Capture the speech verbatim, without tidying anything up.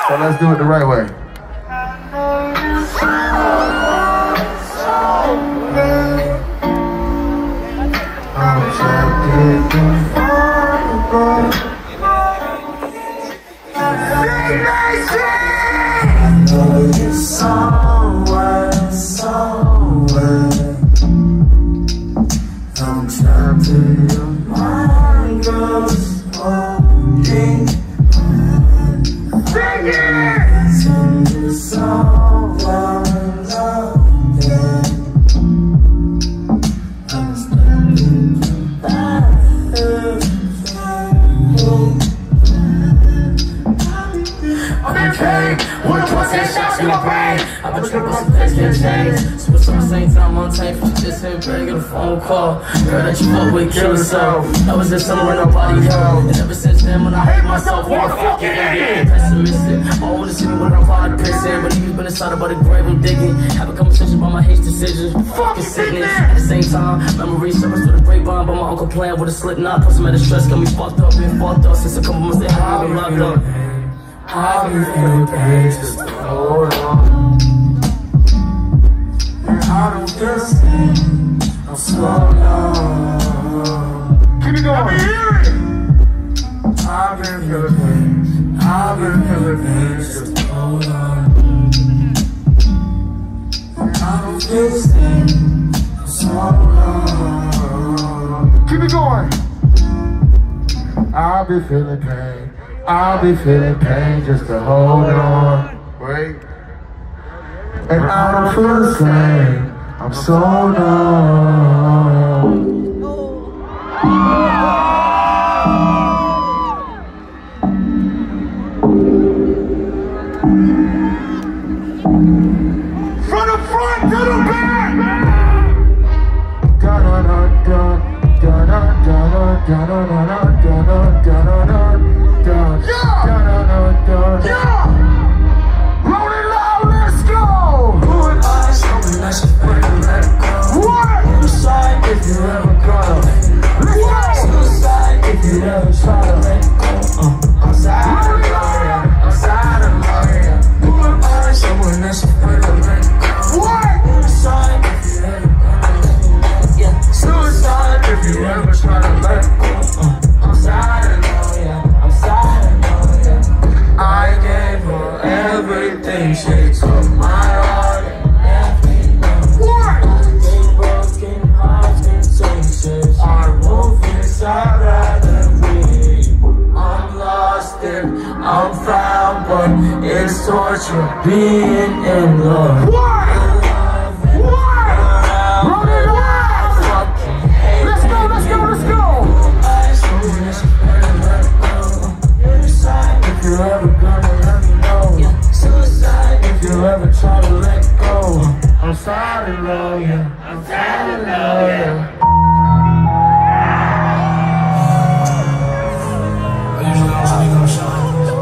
So let's do it the right way. Somewhere, somewhere, I'm trapped in your mind, girls holding on. Sing it! Sing this song while I'm loving. I'm standing back. I'm in pain, wanna put ten shots in my brain. I've been tripping on some things can't change. Switch on the same time on tape. Just hit break, get a phone call. Girl that you fuck with, kill herself. That was just somewhere where nobody held. And ever since then, when I hate myself, wanna fucking idiot. Pessimistic, I wanna see me when I'm flying to prison. But you've been inside about the grave, I'm digging. Have a conversation about my hate decisions. Fucking sickness. At the same time, memories surface with a grapevine. But my uncle playing with a slip knot. Plus I'm at a stress, got me fucked up, been fucked up since a couple months they had me locked up. I've been feeling pain just to hold on. And I don't feel seen, I'm so low. Keep it going. Let me hear it. I've been feeling pain, I've been feeling pain just to hold on. And I don't feel seen, I'm so low. Keep it going. I'll be feeling pain. I'll be feeling pain just to hold on. Wait. And I don't feel the same. I'm so numb. From the front to the back. Da da da da da da da da da da da da da. Yeah! Yeah! Roll it loud, let's go! Who am I? Something that should fucking let go. What? Suicide if you ever go. Let's go! Suicide if you ever try to let go. Uh, I'm sad, I'm sad, I'm who am I? Someone that should fucking let go. What? Suicide if you ever go. Yeah. Suicide if you ever try to let go. Uh, I'm sad, I'm sad. I gave her everything, she took my heart and left me alone. What? They broken hearts and senses are moving I'd rather be. I'm lost and I'm found, but it's torture being in love. What? What? Run it out! Let's go, let's go, let's go! If you're ever gonna let me know, yeah. Suicide if you ever try to let go. I'm sorry, love you. I'm sorry, love you. I usually don't speak on show.